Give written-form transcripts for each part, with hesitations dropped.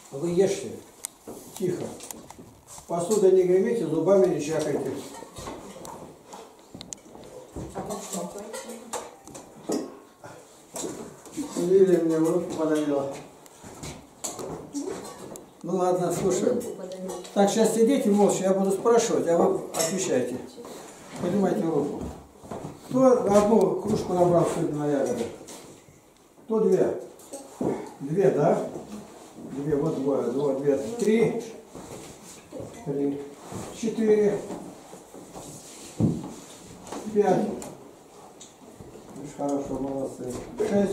Вы ешьте. Тихо. Посудой не гремите, зубами не чахайте. Лилия мне в руку подавила. Ну ладно, слушаем. Так, сейчас сидите молча, я буду спрашивать, а вы отвечайте. Поднимайте руку. Кто одну кружку набрал сегодня на ягоды? Кто две? Две, да? Две, вот две, три, четыре, пять. Очень хорошо, молодцы. 6.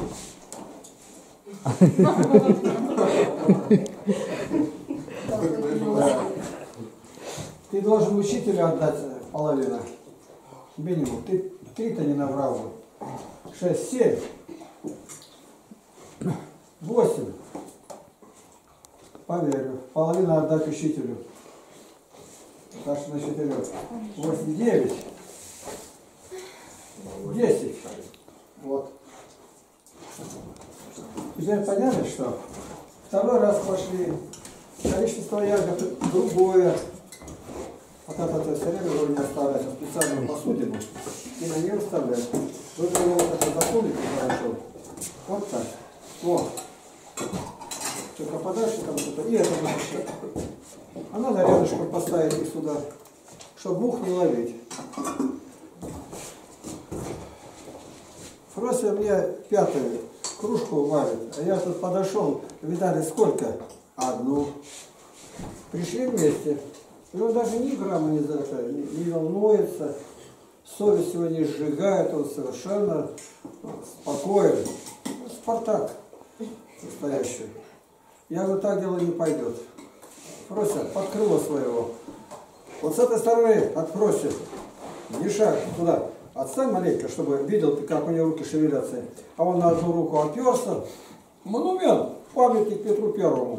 Ты должен учителю отдать половину. Минимум. Ты 3-то не набрал бы. 6, 7, 8. Поверю. Половину отдать учителю. Так что на 4. 8, 9. 10. Вот. Теперь поняли, что второй раз пошли. Количество ягод другое. Вот это все время вы не оставляете специальную посудину и на нее вставляете. Вы его вот это засуните хорошо. Вот так. Вот. Только подальше там что-то. И это выпущать. А надо рядышком поставить их сюда, чтобы мух не ловить. Фрося мне 5-ю кружку варит, а я тут подошел, видали сколько? 1. Пришли вместе. И он даже ни грамма не волнуется, совесть его не сжигает, он совершенно спокоен. Спартак настоящий. Я говорю, так дело не пойдет. Фрося, под крыло своего. Вот с этой стороны от Фроси, не шаг туда. Отстань маленько, чтобы видел, как у него руки шевелятся. А он на одну руку оперся. Монумент, памятник Петру Первому.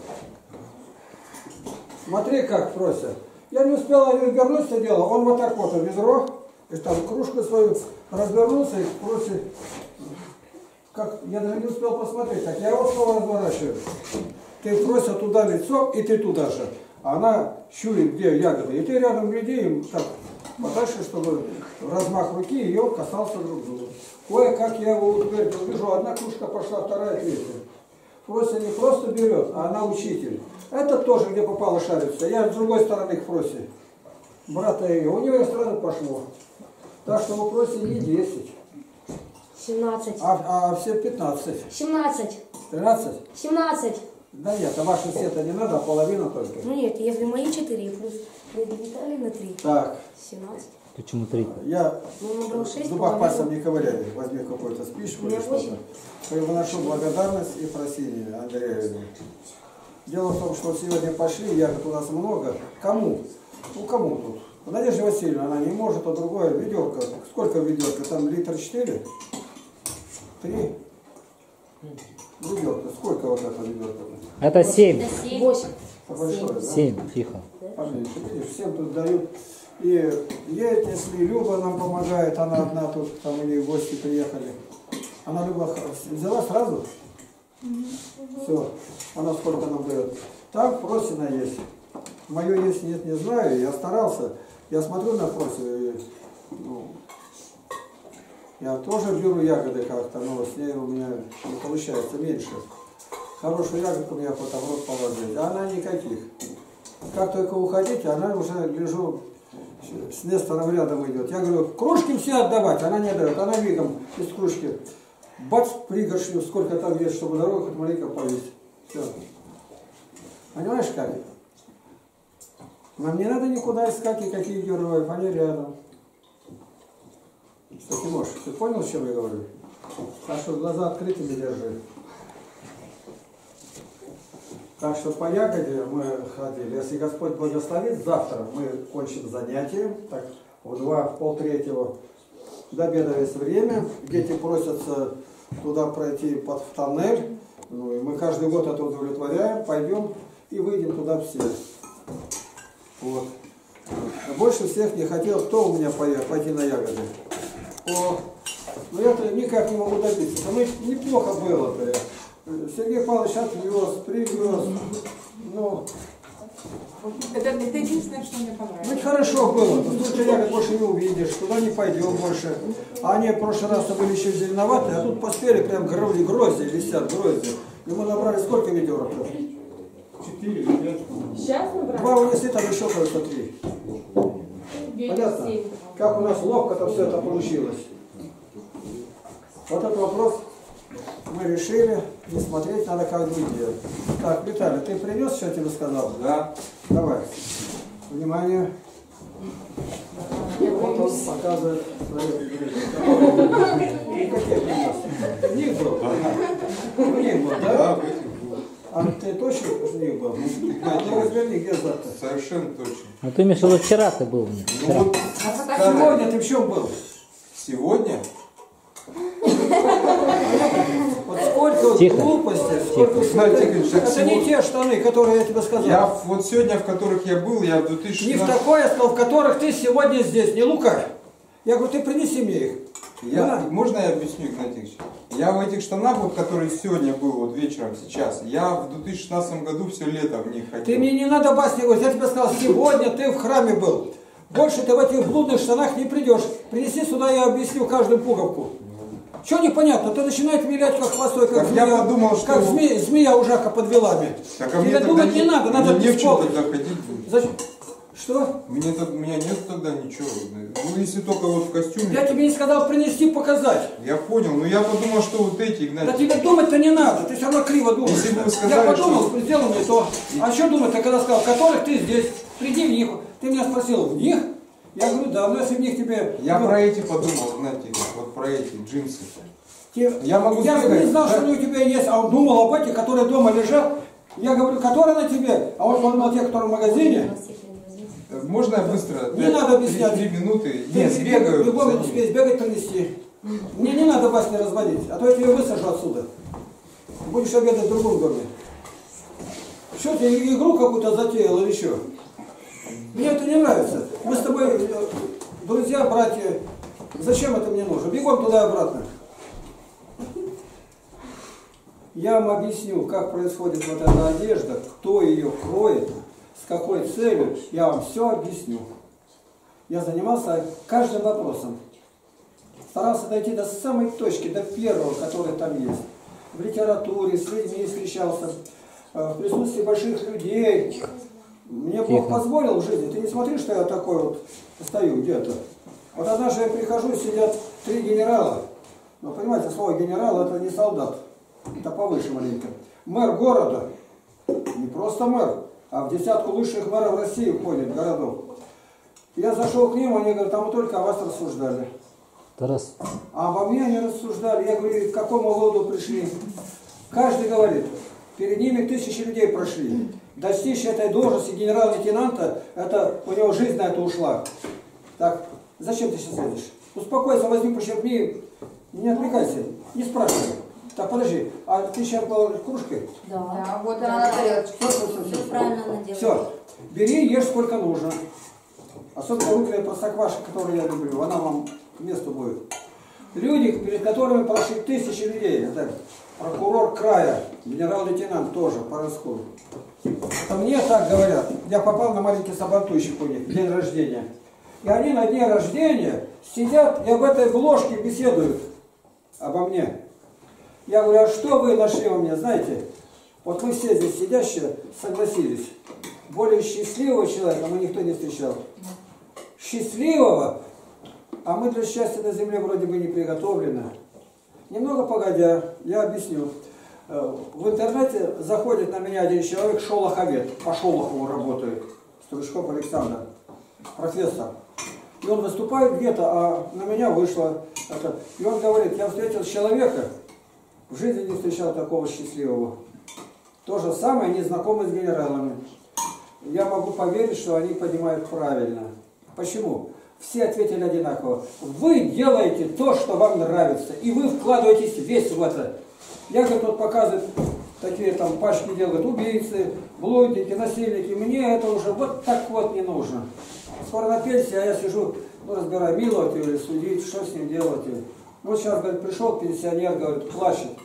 Смотри, как Фрося. Я не успела развернуть все дело. Он вот так вот, ведро, и там кружку свою развернулся, и Фрося, как, я даже не успел посмотреть, так я его снова разворачиваю. Ты, Фрося, туда лицо, и ты туда же. А она щурит, где ягоды. И ты рядом гляди, им так подальше, чтобы размах руки ее касался друг друга. Кое-как я его утвердил. Вижу, одна кружка пошла, вторая, третья. Фрося не просто берет, а она учитель. Это тоже, где попало, шарится. Я с другой стороны к Фросе. Брата ее. У него сразу пошло. Так что у Фроси не 10. 17. А все 15. 17. 13? 17. Да нет, а ваши все-то не надо, а половина только. Ну нет, если мои 4 плюс Виталий на 3. Так. 17. Почему 3? Я Ну, 6, в зубах пальцем не ковыряли. Возьми какую-то спичку или что-то. Выношу благодарность и просение Андреевне. Дело в том, что сегодня пошли, ягод у нас много. Кому? Ну кому тут? Надежда Васильевна, она не может, а другое ведерко. Сколько ведерка? Там литр 4? 3? Ведерко. Сколько вот это ведерко? Это 7. 8. Большое, да? 7, тихо. Поменьше. Видишь, всем тут дают. И едет, если Люба нам помогает, она одна тут, там у нее гости приехали. Она Люба взяла сразу? Все. Она сколько нам дает. Там Фросина есть. Мое есть, нет, не знаю. Я старался. Я смотрю на Фросину и, ну, я тоже беру ягоды как-то, но с ней у меня не получается меньше. Хорошую ягодку мне потом в рот положить. А она никаких. Как только уходите, она уже лежу с Нестором рядом идет. Я говорю, кружки все отдавать. Она не отдает. Она мигом из кружки. Бац, пригоршню, сколько там есть, чтобы дорогу хоть маленько повесить. Все. Понимаешь, как? Нам не надо никуда искать никаких героев, они рядом. Что, Тимош, ты понял, о чем я говорю? Так что глаза открытыми держи. Так что по ягоде мы ходили. Если Господь благословит, завтра мы кончим занятие. Так, в 2, в полтретьего. До обеда есть время. Дети просятся туда пройти в тоннель. Ну, и мы каждый год это удовлетворяем. Пойдем и выйдем туда все. Вот. Больше всех не хотел, кто у меня пойти на ягоды. О, но я-то никак не могу добиться. Ну, неплохо было-то. Сергей Павлович отвез, привез. Ну, Это единственное, что мне понравилось. ведь хорошо было. Тут ты ягод больше не увидишь, туда не пойдем больше. А они в прошлый раз были еще зеленоватые, а тут поспели прям грозди висят, грозди. И мы набрали сколько ведерок? 4 или 5. Сейчас набрали? 2 унесли, там еще, кажется, 3. Понятно? Как у нас ловко-то все это получилось. Вот этот вопрос мы решили, не смотреть, надо как другие. Так, Виталий, ты принес, что я тебе сказал? Да. Давай. Внимание. Вот он показывает свою и какие принес? В них был? В них был, да? Да, в этих был. А ты точно в них был? Ну, разверни, где завтра? Совершенно точно. Ну ты, Миша, вчера ты был. Ну, вот Сегодня ты в чем был? сегодня Вот сколько Тихо. глупостей, сколько... Знаете, Игорь, так Это не сегодня- те штаны, которые я тебе сказал. я вот сегодня, в которых я был, я в Не в 2016... такое, я сказал, в которых ты сегодня здесь, не лукавь. Я говорю, ты принеси мне их. Можно я объясню, Игнатий Ильич? Я в этих штанах, вот, которые сегодня был, вот вечером, сейчас, я в 2016 году все лето в них ходил. Ты мне не надо басни говорить, я тебе сказал, сегодня ты в храме был. Больше ты в этих блудных штанах не придешь. Принеси сюда, я объясню каждую пуговку. Что непонятно? Ты начинаешь вилять как хвостой, как Так змея, я подумал, что- как змея ужака под вилами. Так, а Тебе мне думать тогда не надо, надо мне не в чем исполнить. тогда ходить будет. Зачем? Что? У меня нет тогда ничего. Ну, если только вот в костюме. Я тебе не сказал принести, показать. Я понял, но я подумал, что вот эти, Да Игнатий. тебе думать-то не надо, ты все равно криво думаешь. Если бы вы Я сказали, подумал, что- сделал не то. А что думать, ты когда сказал, в которых ты здесь, приди в них. Ты меня спросил, в них? Я говорю, да, но если в них тебе... Я ну, про эти подумал, Игнатий, вот про эти джинсы. Я могу не сбегать, знал, да? что они у тебя есть, а он думал об этих, которые дома лежат. Я говорю, которые на тебе? А он подумал, те, которые в магазине. Можно я быстро? Не надо объяснять. 3 минуты. Ты Нет, сбегаю. Любому за не ними. успеешь бегать, принести. Мне не надо басни разводить, а то я тебя высажу отсюда. Будешь обедать в другом доме. Что ты игру какую-то затеял или еще? Мне это не нравится. Мы с тобой друзья, братья. Зачем это мне нужно? Бегом туда и обратно. Я вам объясню, как происходит вот эта одежда, кто ее кроет, с какой целью. Я вам все объясню. Я занимался каждым вопросом. Старался дойти до самой точки, до первого, который там есть. В литературе, с людьми встречался, в присутствии больших людей. Мне Бог позволил в жизни. Ты не смотри, что я такой вот стою где-то. Вот однажды я прихожу, сидят 3 генерала. Но понимаете, слово генерал это не солдат. Это повыше маленько. Мэр города. Не просто мэр, а в десятку лучших мэров России входит, городов. Я зашел к ним, они говорят, там мы только о вас рассуждали. Тарас. А обо мне они рассуждали. Я говорю, к какому выводу пришли? Каждый говорит, перед ними тысячи людей прошли. Достичь этой должности генерал-лейтенанта, это у него жизнь на это ушла. Так, зачем ты сейчас лезешь? Успокойся, возьми, почерпни, не отвлекайся, не спрашивай. Так, подожди, а ты черпал кружкой? Да, вот да, она на да. тарелочке. Все правильно она делает. Все, бери, ешь сколько нужно. Особенно выпей простокваша, которую я люблю, она вам к месту будет. Люди, перед которыми прошли тысячи людей, это прокурор края, генерал-лейтенант тоже по расходу. Это мне так говорят. Я попал на маленький сабантуйщик у них, день рождения. И они на дне рождения сидят и об этой бложке беседуют обо мне. Я говорю, а что вы нашли во мне, знаете? Вот мы все здесь сидящие согласились. Более счастливого человека мы никто не встречал. Счастливого, а мы для счастья на земле вроде бы не приготовлены. Немного погодя, я объясню. В интернете заходит на меня один человек, шолоховед, по Шолохову работает, Стручков Александр, профессор. И он выступает где-то, а на меня вышло это. И он говорит, я встретил человека, в жизни не встречал такого счастливого. То же самое, незнакомый с генералами. Я могу поверить, что они понимают правильно. Почему? Все ответили одинаково. Вы делаете то, что вам нравится, и вы вкладываетесь весь в это. Я, говорит, тут показывает такие там пачки делают, убийцы, блудники, насильники. Мне это уже вот так вот не нужно. Скоро на пенсии, а я сижу, ну, разбираю, миловать или судить, что с ним делать. Вот сейчас, говорит, пришел пенсионер, говорит, плачет.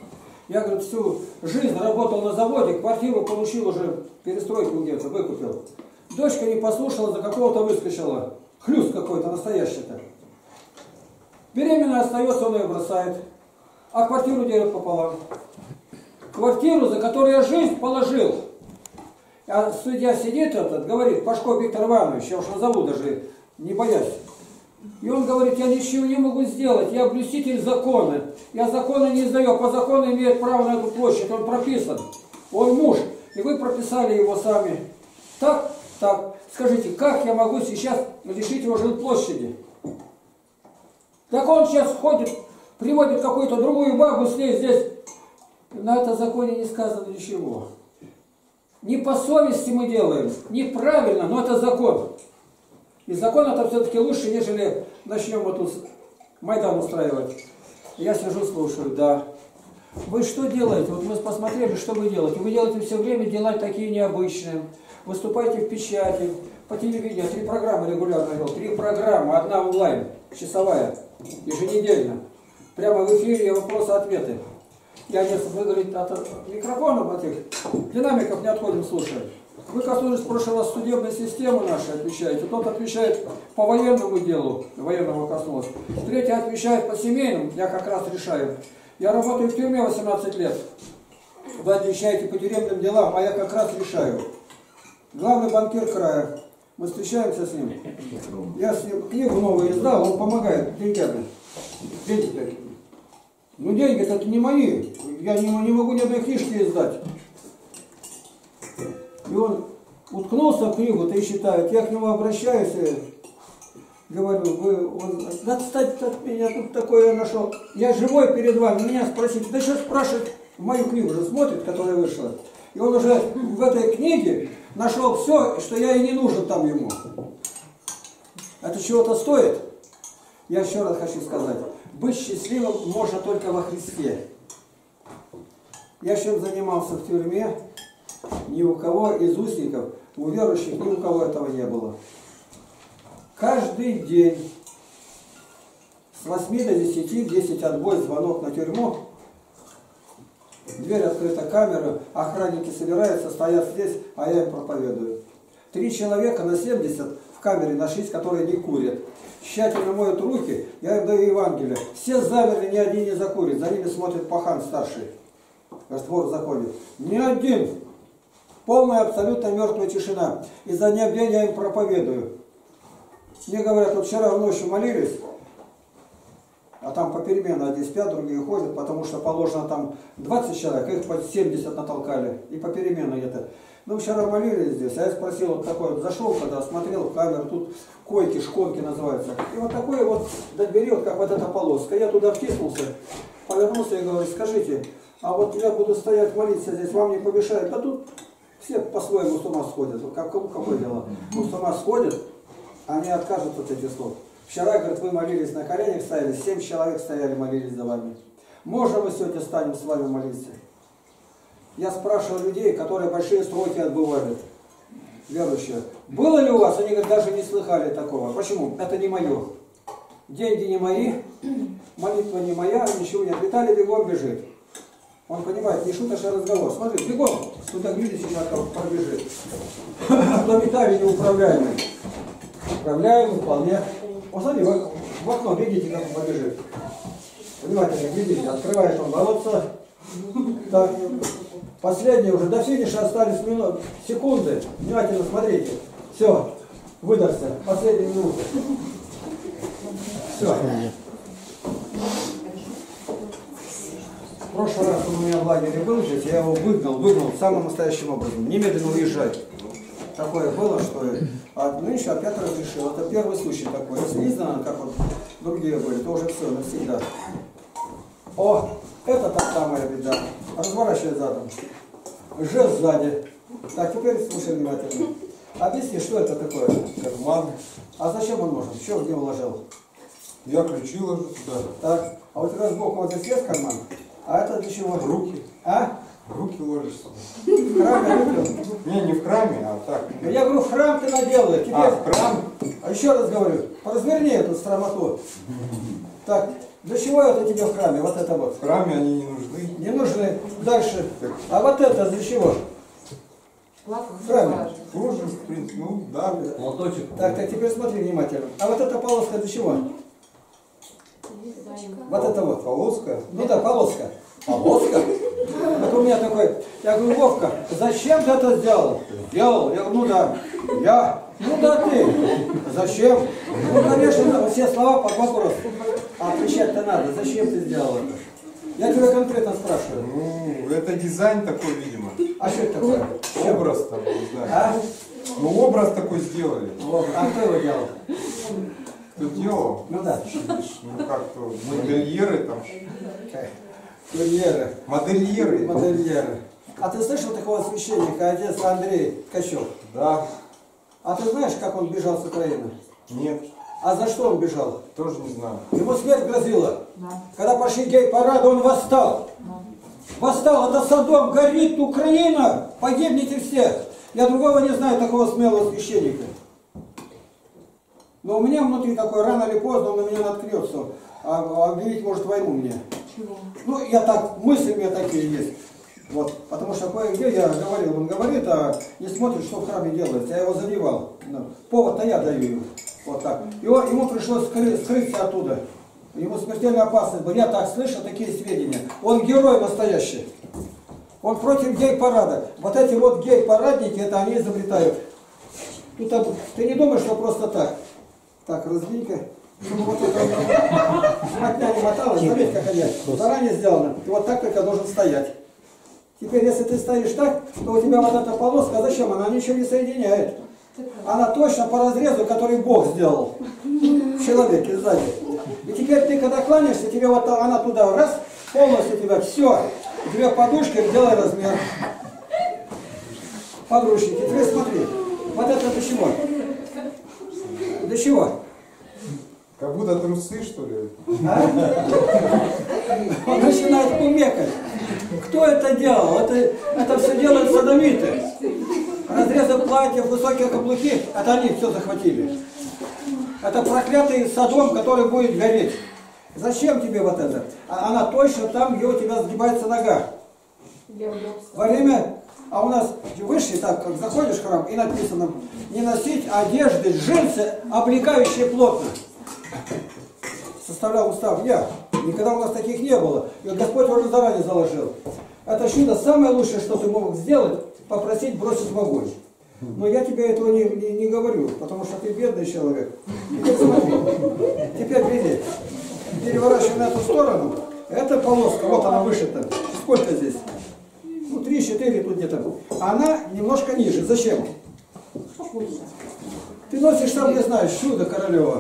Я, говорит, всю жизнь работал на заводе, квартиру получил уже, перестройку где-то, выкупил. Дочка не послушала, за какого-то выскочила. Хлюст какой-то настоящий-то. Беременная остается, он ее бросает. А квартиру делят пополам. Квартиру, за которую я жизнь положил. А судья сидит этот, говорит, Пашков Виктор Иванович, я уж назову даже, не боясь. И он говорит, я ничего не могу сделать, я блюститель закона. Я закона не издаю, по закону имеет право на эту площадь, он прописан. Он муж, и вы прописали его сами. Так, так, скажите, как я могу сейчас лишить его жилплощади? Так он сейчас ходит, приводит какую-то другую бабу с ней здесь. На это законе не сказано ничего. Не по совести мы делаем, неправильно, но это закон. И закон это все-таки лучше, нежели начнем вот тут Майдан устраивать. Я сижу, слушаю, да. Вы что делаете? Вот мы посмотрели, что вы делаете. Вы делаете все время дела такие необычные. Выступаете в печати, по телевидению. 3 программы регулярно вел. 3 программы, одна онлайн, часовая, еженедельно. Прямо в эфире вопросы-ответы. Я несколько, вы говорите, от микрофонов этих динамиков не отходим, слушаем. Вы коснулись в прошлый раз судебной системы нашей, отвечаете. Тот отвечает по военному делу, военного коснулось. Третий отвечает по семейным, я как раз решаю. Я работаю в тюрьме 18 лет. Вы отвечаете по тюремным делам, а я как раз решаю. Главный банкир края. Мы встречаемся с ним. Я с ним книгу новую издал, он помогает деньгами. Деньги. Ну деньги-то это не мои. Я не могу ни одной книжки издать. И он уткнулся в книгу-то и считает. Я к нему обращаюсь и говорю, отстать от меня, тут такое я нашел. Я живой перед вами, меня спросите. Да что спрашивать, мою книгу уже смотрит, которая вышла. И он уже в этой книге нашел все, что я и не нужен там ему. Это чего-то стоит? Я еще раз хочу сказать. Быть счастливым можно только во Христе. Я чем занимался в тюрьме, ни у кого из узников, у верующих, ни у кого этого не было. Каждый день с 8 до 10, 10 отбой, звонок на тюрьму, дверь открыта, камера, охранники собираются, стоят здесь, а я им проповедую. 3 человека на 70 в камере нашлись, которые не курят. Тщательно моют руки, я им даю Евангелие. Все замерли, ни один не закурит. За ними смотрит пахан старший. Раствор заходит. Ни один. Полная, абсолютно мертвая тишина. И за дня в день я им проповедую. Мне говорят, вот вчера в ночью молились, а там попеременно одни спят, другие ходят, потому что положено там 20 человек, их по 70 натолкали. И попеременно где-то. Ну, вчера молились здесь, а я спросил, вот такой вот, зашел, когда смотрел в камеру, тут койки, шконки называются. И вот такой вот до двери, вот как вот эта полоска. Я туда втиснулся, повернулся и говорю, скажите, а вот я буду стоять молиться здесь, вам не помешает? Да тут все по-своему с ума сходят. Вот какое дело? Ну, с ума сходят, а они откажут от этих слов. Вчера, говорит, вы молились на коленях, стояли, 7 человек стояли, молились за вами. Можно мы сегодня станем с вами молиться? Я спрашивал людей, которые большие сроки отбывали, верующие. Было ли у вас? Они говорят, даже не слыхали такого. Почему? Это не мое. Деньги не мои, молитва не моя, ничего нет. Виталий бегом бежит. Он понимает, не шуточный разговор. Смотри, бегом. Туда люди сейчас пробежит. Но Виталий неуправляемый. Управляемый вполне. Вот смотри, в окно видите, как он побежит. Внимательно видите, открывает он воротца. Так. Последние уже до финиша остались секунды. Внимательно смотрите. Все, выдохся. Последние минуты. Все. В прошлый раз он у меня в лагере был здесь, я его выгнал самым настоящим образом. Немедленно уезжать. Такое было, что нынче опять разрешил. Это первый случай такой. Если не знаю, как вот другие были, то уже все, навсегда. О, это та самая беда. Разворачивай задом. Жест сзади. Так, теперь слушай внимательно. Объясни, что это такое? Карман. А зачем он нужен? Что в него вложил? Я ключи ложу туда. Так, а вот раз сбоку вот здесь есть карман, а это для чего? Руки. А? Руки ложишься. В храме руки? Не в храме, а так. Я говорю, в храм ты наделай. Теперь... А, в храм? А еще раз говорю, поразверни эту стромоту. Так, для чего это тебе в храме? Вот это вот. В храме они не нужны. не нужны дальше. А вот это для чего? Правильно. Тоже, в принципе, ну да. Молоточек. Так, теперь смотри внимательно. А вот эта полоска для чего? Вот это вот. Полоска. Ну да, полоска. Полоска? Вот у меня такой, я говорю, Вовка, зачем ты это сделал? Сделал? Я говорю, ну да. Я? Ну да ты. Зачем? Ну, конечно, все слова под вопрос. А отвечать-то надо. Зачем ты сделал это? Я тебя конкретно спрашиваю. Ну, это дизайн такой, видимо. А что это такое? Образ там, не знаю. А? Ну, образ такой сделали. А кто его делал? Кто делал? Ну да. Ну, как-то модельеры там. Модельеры. Модельеры. Модельеры. А ты слышал такого священника, отец Андрей Ткачев? Да. А ты знаешь, как он бежал с Украины? Нет. А за что он бежал? Тоже не знаю. Ему смерть грозила. Да. Когда пошли гей-парады, он восстал. Восстал, это Содом, горит Украина, погибнете все. Я другого не знаю, такого смелого священника. Но у меня внутри такой, рано или поздно он на меня наткнется. Объявить может войну мне. Чего? Ну, я так, мысли у меня такие есть. Вот, потому что кое-где я говорил, он говорит, а не смотрит, что в храме делается. Я его задевал. Повод-то я даю ему. Вот так. Ему пришлось скрыться оттуда. Ему смертельная опасность была. Я так слышал, такие сведения. Он герой настоящий. Он против гей-парада. Вот эти вот гей-парадники, это они изобретают. Тут, ты не думаешь, что просто так. Так, раздвинь-ка. Чтобы вот это мотня не моталась, заметь, как они заранее сделано. И вот так только должен стоять. Теперь, если ты стоишь так, то у тебя вот эта полоска, зачем? Она ничего не соединяет. Она точно по разрезу, который Бог сделал в человеке сзади. И теперь ты, когда кланяешься, тебе вот она туда раз, полностью тебя, все, у тебя подушка, делай размер. Подручники, теперь смотри, вот это для чего? Для чего? Как будто трусы, что ли? А? Он начинает кумекать. Кто это делал? Это все делают содомиты. Разрезы платьев, высокие каблуки, это они все захватили. Это проклятый Содом, который будет гореть. Зачем тебе вот это? Она точно там, где у тебя сгибается нога. Во время, а у нас выше, так как заходишь в храм, и написано, не носить одежды, джинсы, облекающие плотно. Составлял устав я. Никогда у нас таких не было. И Господь уже заранее заложил. Это чудо самое лучшее, что ты мог сделать, попросить бросить в огонь. Но я тебе этого не говорю, потому что ты бедный человек. Теперь смотри. Теперь гляди. Переворачивай на эту сторону. Эта полоска, вот она вышита. Сколько здесь? Ну, 3-4 тут где-то. Она немножко ниже. Зачем? Ты носишь там, не знаешь, чудо Королева.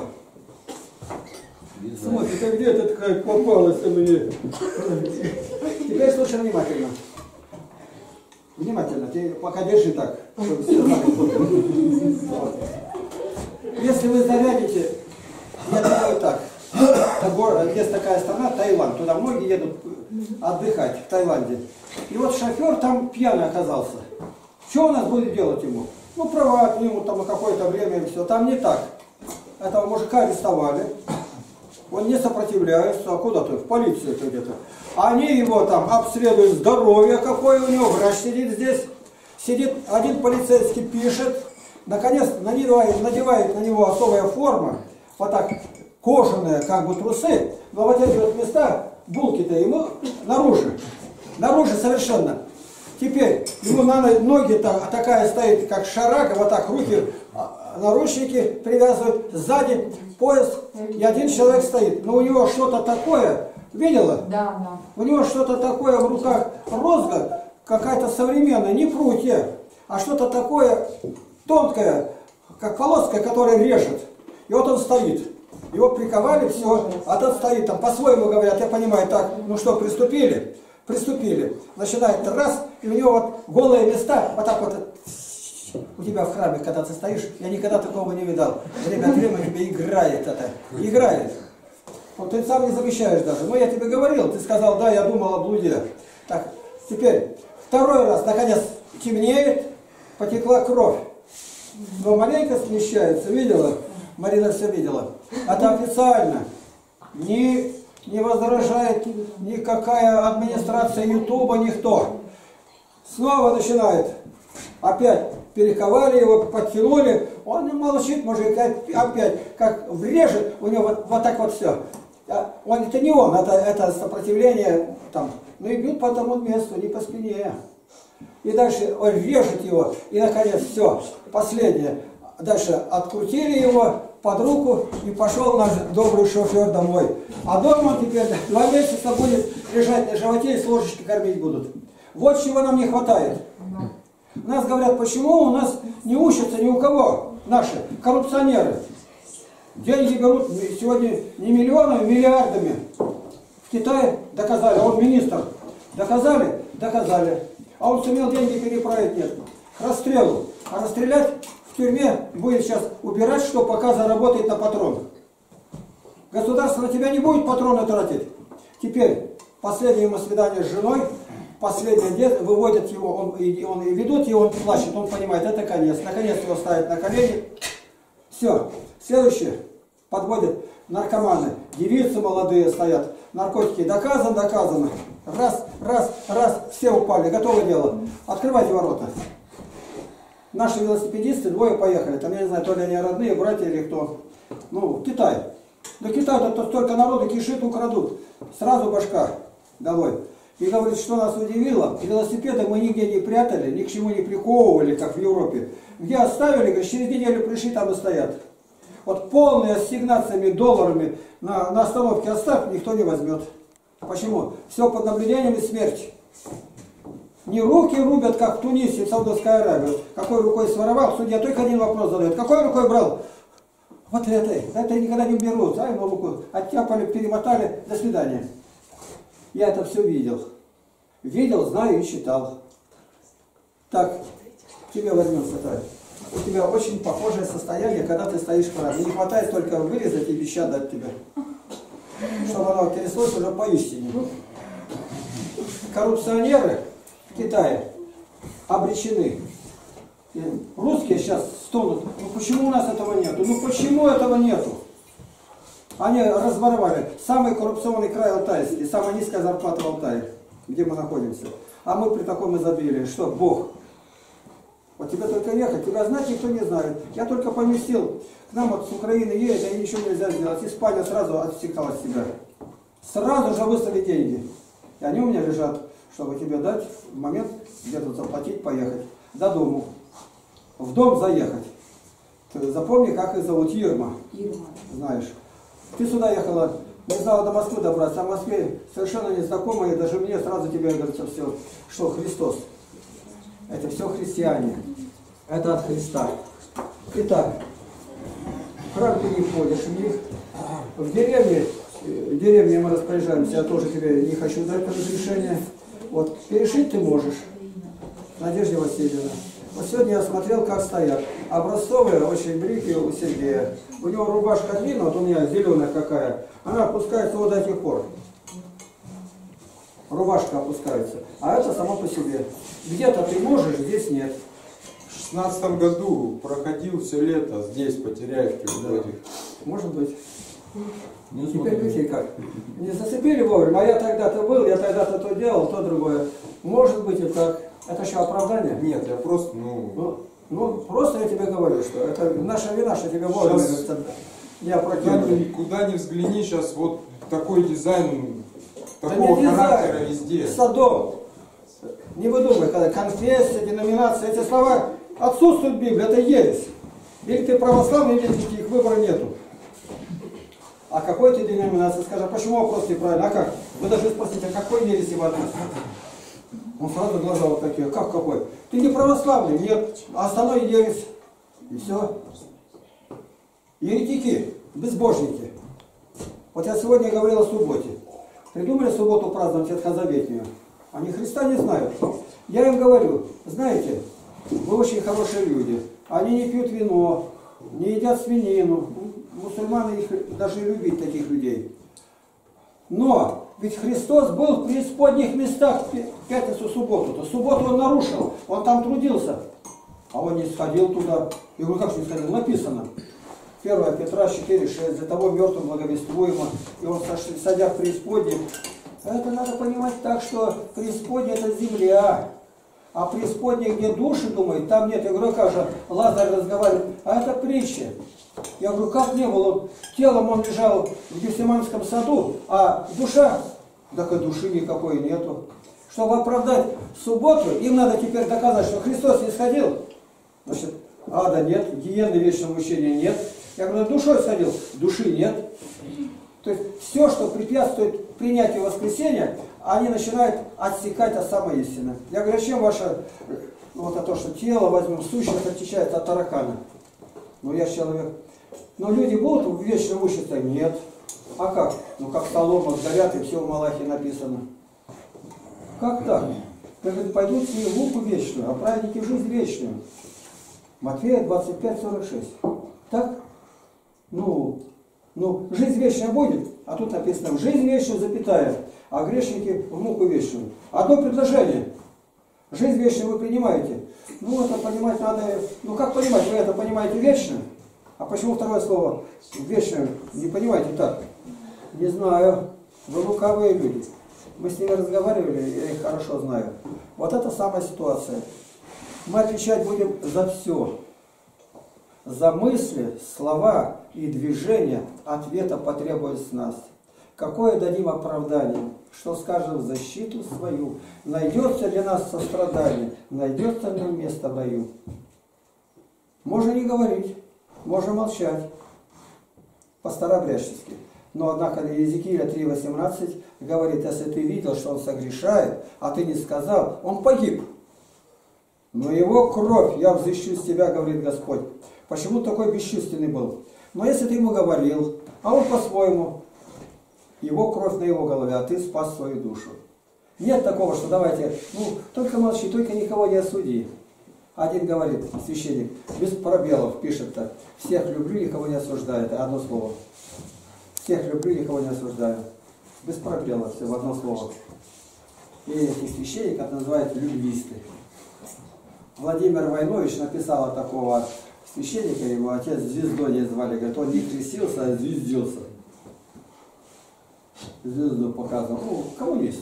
Смотри, ты где ты такая попалась мне? Теперь слушай внимательно. Внимательно, ты пока держи так, чтобы все знали. Вот. Если вы зарядите, я делаю так. Есть такая страна, Таиланд, туда многие едут отдыхать, в Таиланде. И вот шофер там пьяный оказался. Что у нас будет делать ему? Ну, права отнимут там на какое-то время и все. Там не так. Этого мужика арестовали. Он не сопротивляется, а куда-то, в полицию где-то. Они его там обследуют, здоровье какое у него, врач сидит здесь. Сидит, один полицейский пишет, наконец надевает на него особая форма, вот так, кожаные как бы трусы, но вот эти вот места, булки-то ему наружу совершенно. Теперь ему на ноги такая стоит, как шарага, вот так руки, наручники привязывают, сзади пояс, и один человек стоит. Но у него что-то такое, видела? Да, да. У него что-то такое в руках, розга, какая-то современная, не прутья, а что-то такое тонкое, как полоска, которая режет. И вот он стоит. Его приковали, все, а тот стоит там, по-своему говорят, я понимаю, так, ну что, приступили? Приступили. Начинает раз, и у него вот голые места, вот так вот, у тебя в храме, когда ты стоишь, я никогда такого не видал. Время от времени тебе играет это, играет. Вот ты сам не замечаешь даже. Но я тебе говорил, ты сказал, да, я думал о блуде. Так, теперь, второй раз, наконец, темнеет, потекла кровь. Но маленько смещается, видела? Марина все видела. Это официально. Ни не возражает никакая администрация Ютуба, никто. Снова начинает. Опять перековали его, подтянули, он не молчит, мужик, опять, как врежет, у него вот так вот все. Это не он, это сопротивление там. Ну и бьют по тому месту, не по спине. И дальше он режет его, и наконец все, последнее. Дальше открутили его под руку, и пошел наш добрый шофер домой. А дома он теперь 2 месяца будет лежать на животе и с ложечки кормить будут. Вот чего нам не хватает. У нас говорят, почему у нас не учатся ни у кого наши коррупционеры. Деньги берут сегодня не миллионами, а миллиардами. В Китае доказали, он министр. Доказали? Доказали. А он сумел деньги переправить, нет. К расстрелу. А расстрелять в тюрьме будет сейчас убирать, что пока заработает на патрон. Государство на тебя не будет патроны тратить. Теперь последнее ему свидание с женой, последнее дед, выводят его, он и ведут его, он плачет, он понимает, это конец. Наконец его ставят на колени. Все. Следующее. Подводят наркоманы. Девицы молодые стоят. Наркотики. Доказано, доказано. Раз, все упали. Готово дело. Открывайте ворота. Наши велосипедисты, 2 поехали. Там, я не знаю, то ли они родные, братья или кто. Ну, Китай. До Китая-то столько народу кишит, украдут. Сразу башка долой. И говорит, что нас удивило, велосипеды мы нигде не прятали, ни к чему не приковывали, как в Европе. Где оставили, говорит, через неделю пришли, там и стоят. Вот полные ассигнациями, долларами на остановке оставь, никто не возьмет. Почему? Все под наблюдением и смерть. Не руки рубят, как в Тунисе, в Саудовской Аравии. Какой рукой своровал, судья только один вопрос задает. Какой рукой брал? Вот это никогда не берут. А ему руку оттяпали, перемотали, до свидания. Я это все видел. Видел, знаю и читал. Так, тебе возьмется так. У тебя очень похожее состояние, когда ты стоишь в храме. Не хватает только вырезать и веща дать тебе. Чтобы оно тряслось уже поистине. Коррупционеры в Китае обречены. И русские сейчас стонут. Ну почему у нас этого нету? Ну почему этого нету? Они разворовали. Самый коррупционный край Алтайский, самая низкая зарплата в Алтае, где мы находимся. А мы при таком изобилии. Что? Бог. Вот тебе только ехать, тебя знать никто не знает. Я только поместил, к нам вот с Украины едет, и ничего нельзя сделать. Испания сразу отсекала от себя. Сразу же выставили деньги. И они у меня лежат, чтобы тебе дать в момент где-то заплатить, поехать. До дому. В дом заехать. Ты запомни, как их зовут. Ирма. Знаешь. Ты сюда ехала, не знала до Москвы добраться, а в Москве совершенно незнакомые, даже мне сразу тебе говорится все, что Христос. Это все христиане. Это от Христа. Итак, в храм ты не ходишь в них. В деревне мы распоряжаемся, я тоже тебе не хочу дать разрешение. Вот, перешить ты можешь. Надежда Васильевна. Вот сегодня я смотрел, как стоят. Образцовые, очень брюки у Сергея. У него рубашка длинная, вот у меня зеленая какая. Она опускается вот до этих пор. Рубашка опускается. А это само по себе. Где-то ты можешь, здесь нет. В 16 году проходил все лето здесь, по Теряевке. Да. Может быть. Теперь видите как. Не зацепили вовремя, а я тогда-то был, я тогда-то то делал, то другое. Может быть и так. Это что, оправдание? Нет, я просто, Ну, просто я тебе говорю, что это наша вина, что тебе вовремя не опрокинули. Куда ни взгляни, сейчас вот такой дизайн, Да такого не характера дизайн, везде. Садом. Не выдумывай, когда конфессия, деноминация, эти слова отсутствуют в Библии, это ересь. Или ты православный, или никаких выбора нету. А какой ты деноминации? Скажи, а почему вопрос неправильный? А как? Вы должны спросить, а какой ереси вы относитесь? Он сразу глаза вот такие, как какой? Ты не православный? Нет. А остальное ересь. И все. Еретики, безбожники. Вот я сегодня говорил о субботе. Придумали субботу праздновать ветхозаветную. Они Христа не знают. Я им говорю, знаете, вы очень хорошие люди. Они не пьют вино, не едят свинину. Мусульмане их даже любить, таких людей. Но ведь Христос был в преисподних местах в пятницу, субботу. Субботу он нарушил, он там трудился. А он не сходил туда. Я говорю, как же не сходил? Написано. 1 Петра 4,6. Для того мертвым благовествуемо, и он, садя в преисподней. Это надо понимать так, что преисподняя это земля. А преисподняя, где души думают, там нет. Я говорю, как же Лазарь разговаривает, а это притча. Я говорю, как не было? Телом он лежал в Гефсиманском саду, а душа, так и души никакой нету. Чтобы оправдать субботу, им надо теперь доказать, что Христос не сходил. Значит, ада нет, гиены вечного мучения нет. Я говорю, душой сходил, души нет. То есть все, что препятствует принятию воскресения, они начинают отсекать от самой истины. Я говорю, а чем ваше, вот то, что тело возьмем, сущность отличается от таракана? Ну я человек. Но люди будут вечно мучиться? Нет. А как? Ну как солома сгорят, и все в Малахии написано. Как так? Говорит, пойдут не в муку вечную, а праведники в жизнь вечную. Матфея 25:46. Так? Ну, жизнь вечная будет, а тут написано в жизнь вечную, запятая, а грешники в муку вечную. Одно предложение. Жизнь вечную вы принимаете. Ну, это понимать надо... Ну, как понимать? Вы это понимаете вечно? А почему второе слово вечную не понимаете так? Не знаю. Вы лукавые люди. Мы с ними разговаривали, я их хорошо знаю. Вот это самая ситуация. Мы отвечать будем за все. За мысли, слова и движения ответа потребует с нас. Какое дадим оправдание, что скажем в защиту свою, найдется для нас сострадание, найдется ли место в раю. Можно не говорить, можно молчать, по-старобрядчески. Но однако Иезекииля 3:18 говорит, если ты видел, что он согрешает, а ты не сказал, он погиб. Но его кровь я взыщу с тебя, говорит Господь. Почему такой бесчувственный был? Но если ты ему говорил, а он по-своему, его кровь на его голове, а ты спас свою душу. Нет такого, что давайте, только молчи, только никого не осуди. Один говорит, священник, без пробелов пишет так, всех люблю, никого не осуждаю, это одно слово. Всех люблю, никого не осуждаю. Без пробелов, все в одно слово. И этих священник это называют любвисты. Владимир Войнович написал такого священника, его отец Звездой звали, говорит, он не крестился, а звездился. Звезду показывал. Кому есть?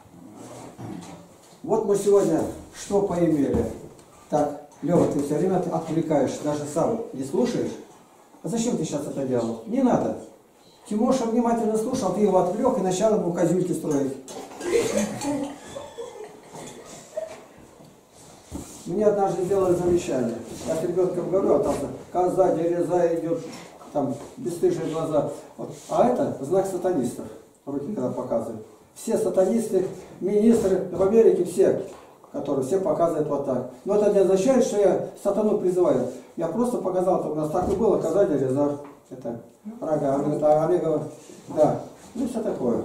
Вот мы сегодня что поимели. Так, Лева, ты все время отвлекаешь, даже сам не слушаешь. А зачем ты сейчас это делал? Не надо. Тимоша внимательно слушал, ты его отвлек и начал ему козюльки строить. Мне однажды сделали замечание. Я с ребенком говорю, а там коза, дереза идет, там бесстыжие глаза. Вот. А это знак сатанистов. Руки когда показывают. Все сатанисты, министры в Америке, все, которые все показывают вот так. Но это не означает, что я сатану призываю. Я просто показал, что у нас так и было, коза, дереза. Это рога. Они говорят, да. Ну все такое.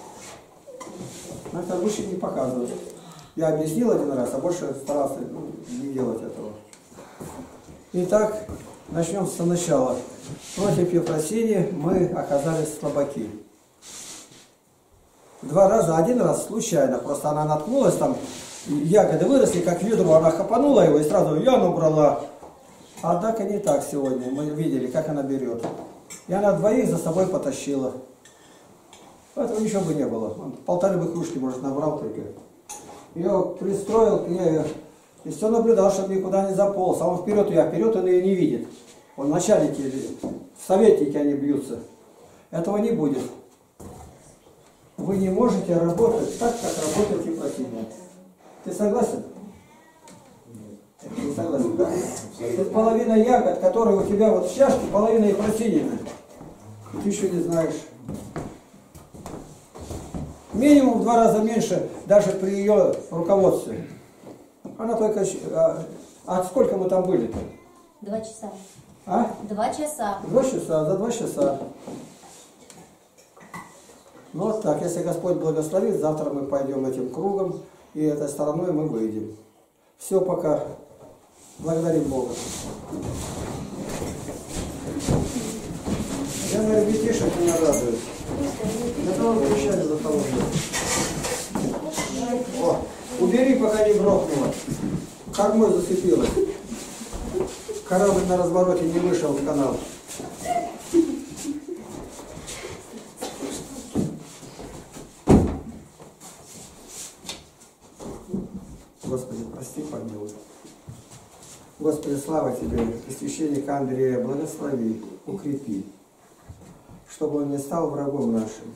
Но это лучше не показывать. Я объяснил один раз, а больше старался не делать этого. Итак, начнем с начала. Против Ефросинии мы оказались слабаки. 2 раза, 1 раз случайно, просто она наткнулась, там ягоды выросли, как ведро, она хапанула его и сразу Яну брала. Однако не так сегодня, мы видели, как она берет. И она 2 за собой потащила. Поэтому ничего бы не было. Он 1,5 кружки, может, набрал только. Ее пристроил к ней, и все наблюдал, чтобы никуда не заполз. А он вперед ее, а вперед он ее не видит. Он начальники, советники, они бьются. Этого не будет. Вы не можете работать так, как работает Ефросинья. Ты согласен? Не согласен, да? Это половина ягод, которые у тебя вот в чашке, половина Ефросиньина. Ты еще не знаешь. Минимум в 2 раза меньше даже при ее руководстве. Она только... А сколько мы там были-то? 2 часа. А? 2 часа. 2 часа, за 2 часа. Ну вот так, если Господь благословит, завтра мы пойдем этим кругом, и этой стороной мы выйдем. Все, пока. Благодарим Бога. Я, наверное, детишек меня радует. Я вам обещали за того. О, убери, пока не грохнуло. Кормой зацепилось. Корабль на развороте не вышел в канал. Господи, слава Тебе, и священника Андрея благослови, укрепи, чтобы он не стал врагом нашим.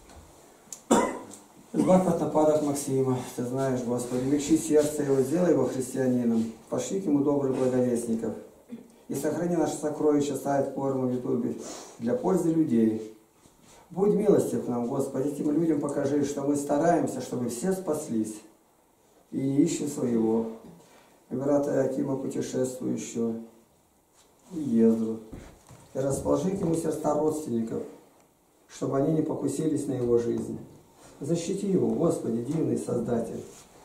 Избавь от нападок Максима, Ты знаешь, Господи, лечи сердце его, сделай его христианином, пошли к ему добрых благовестников, и сохрани наше сокровище, ставить форму в Ютубе для пользы людей. Будь милостив к нам, Господи, этим людям покажи, что мы стараемся, чтобы все спаслись, и не ищем своего. И брата Акима путешествующего, и Ездру, и расположи к ему сердца родственников, чтобы они не покусились на его жизнь. Защити его, Господи, дивный Создатель.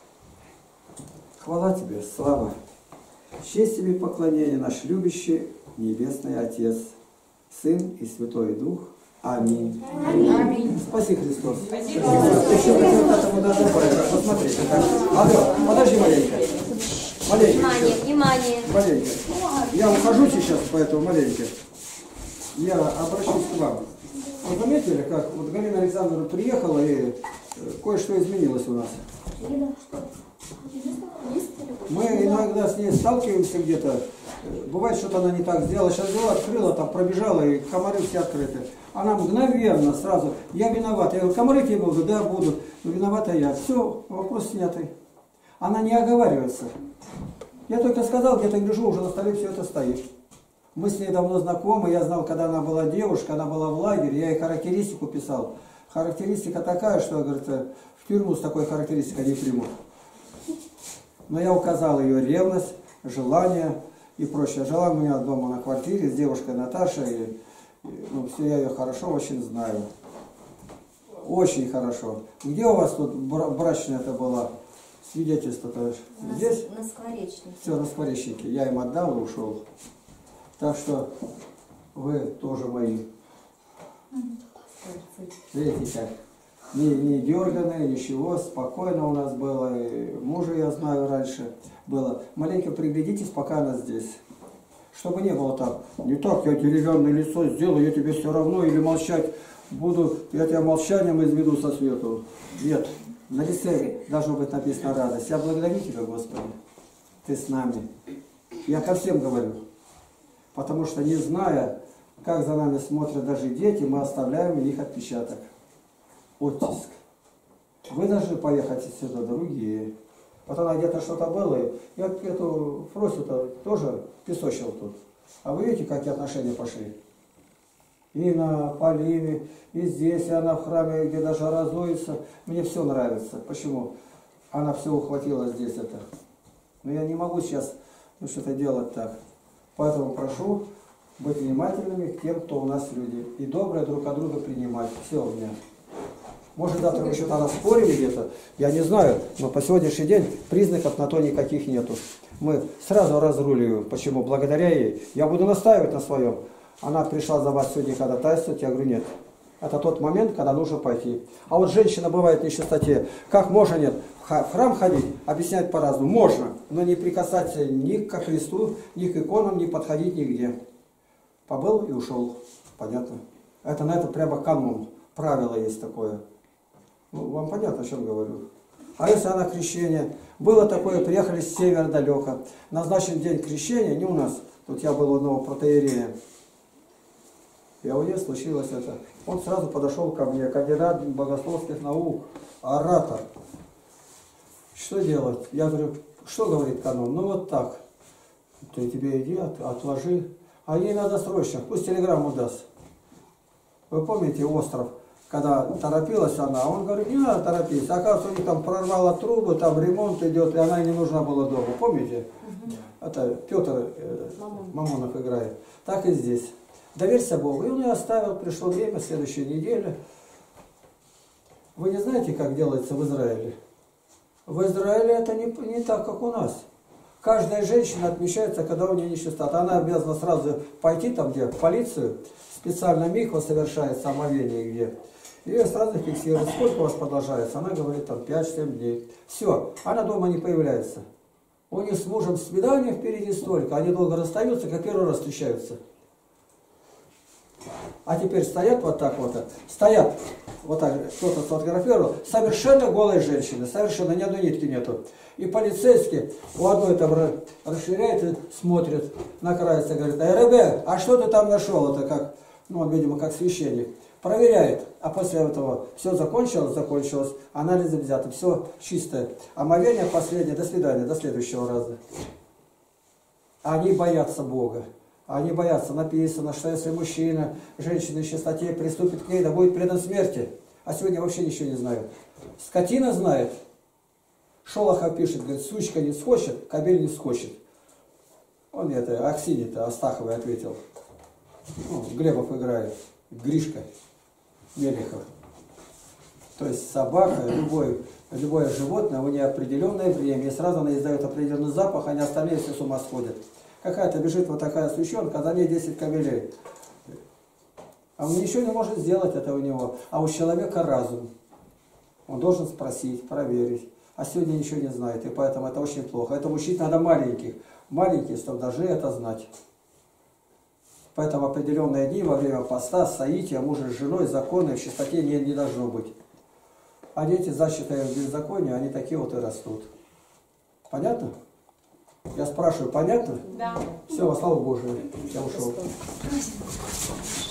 Хвала Тебе, слава, честь Тебе и поклонение, наш любящий Небесный Отец, Сын и Святой Дух. Аминь. Аминь. Спаси Христос. Спасибо. Еще хотел к этому добавить. Посмотрите. Алло, подожди маленько. Маленько. Внимание, внимание. Маленько. Я ухожу сейчас, поэтому маленько. Я обращусь к вам. Вы заметили, как вот Галина Александровна приехала и кое-что изменилось у нас? Мы иногда с ней сталкиваемся где-то. Бывает, что-то она не так сделала. Сейчас взяла, открыла, там пробежала, и комары все открыты. Она мгновенно сразу, я виновата. Я говорю, комары тебе будут? Да, будут. Но виновата я. Все, вопрос снятый. Она не оговаривается. Я только сказал, где-то гляжу, уже на столе все это стоит. Мы с ней давно знакомы, я знал, когда она была девушка, она была в лагере, я ей характеристику писал. Характеристика такая, что, говорит, в тюрьму с такой характеристикой не примут. Но я указал ее ревность, желание и прочее. Жила у меня дома на квартире с девушкой Наташей, ну, все, я ее хорошо очень знаю. Очень хорошо. Где у вас тут брачная это была? Свидетельство-то здесь? На скворечнике. Все, на скворечнике. Я им отдал и ушел. Так что вы тоже мои. Видите как? Не дерганые, ничего, спокойно у нас было. И мужа я знаю раньше было. Маленько приглядитесь, пока она здесь. Чтобы не было так. Не так, я деревянное лицо сделаю, я тебе все равно, или молчать буду, я тебя молчанием изведу со свету. Нет, на лице должно быть написано радость. Я благодарю Тебя, Господи. Ты с нами. Я ко всем говорю. Потому что, не зная, как за нами смотрят даже дети, мы оставляем в них отпечаток. Оттиск. Вы должны поехать отсюда, другие. Вот она где-то что-то было, я эту Фросю-то тоже песочил тут. А вы видите, какие отношения пошли? И на Полиме, и здесь, и она в храме, где даже разуется. Мне все нравится. Почему? Она все ухватила здесь это. Но я не могу сейчас что-то делать так. Поэтому прошу быть внимательными к тем, кто у нас люди. И доброе друг от друга принимать. Все у меня. Может, завтра мы что-то распорим где-то, я не знаю, но по сегодняшний день признаков на то никаких нету. Мы сразу разруливаем. Почему? Благодаря ей. Я буду настаивать на своем. Она пришла за вас сегодня ходатайствовать, я говорю, нет. Это тот момент, когда нужно пойти. А вот женщина бывает в нечистоте. Как можно нет? В храм ходить, объяснять по-разному. Можно, но не прикасаться ни к Христу, ни к иконам, не подходить нигде. Побыл и ушел. Понятно? Это на это прямо канон. Правило есть такое. Ну, вам понятно, о чем говорю. А если она крещение? Было такое, приехали с севера далеко. Назначен день крещения, не у нас. Тут я был у одного протоиерея. Я у нее случилось это. Он сразу подошел ко мне, кандидат богословских наук, оратор. Что делать? Я говорю, что говорит канон? Ну вот так. Ты тебе иди, отложи. А ей надо срочно, пусть телеграмму даст. Вы помните остров? Когда торопилась она, он говорит, не надо торопиться. Оказывается, у них там прорвало трубы, там ремонт идет, и она ей не нужна была дома. Помните? Это Петр Мамонов играет. Так и здесь. Доверься Богу. И он ее оставил, пришло время, следующей неделе. Вы не знаете, как делается в Израиле? В Израиле это не так, как у нас. Каждая женщина отмечается, когда у нее нечистота. Она обязана сразу пойти там, где в полицию, специально миква совершается, омовение где. Ее сразу фиксируют. Сколько у вас продолжается? Она говорит, там 5-7 дней. Все, она дома не появляется. У них с мужем свидания впереди столько. Они долго расстаются, как первый раз встречаются. А теперь стоят вот так вот, стоят, вот так, кто-то сфотографировал, совершенно голые женщины, совершенно ни одной нитки нету. И полицейский у одной там расширяет и смотрит, накрасится, говорит: РБ, а что ты там нашел? Это как, ну он, видимо, как священник. Проверяет, а после этого все закончилось, анализы взяты, все чистое. Омовение последнее, до свидания, до следующего раза. Они боятся Бога. Они боятся, написано, что если мужчина, женщина в чистоте приступит к ней, да будет предан смерти. А сегодня вообще ничего не знают. Скотина знает. Шолохов пишет, говорит: сучка не схочет, кобель не схочет. Он это, Аксине-то, Астаховой ответил. Ну, Глебов играет, Гришка Мелехов. То есть собака, любое животное, у нее определенное время, и сразу она издает определенный запах, они остальные все с ума сходят. Какая-то бежит вот такая сущенка, а за ней 10 кобелей. А он ничего не может сделать, это у него. А у человека разум. Он должен спросить, проверить. А сегодня ничего не знает, и поэтому это очень плохо. Это учить надо маленьких. Маленькие, чтобы даже это знать. Поэтому определенные дни во время поста, соития, мужа с женой, законы в чистоте не должно быть. А дети, засчитая в беззаконии, они такие вот и растут. Понятно? Я спрашиваю, понятно? Да. Все, во славу Божию. Я ушел. Господь.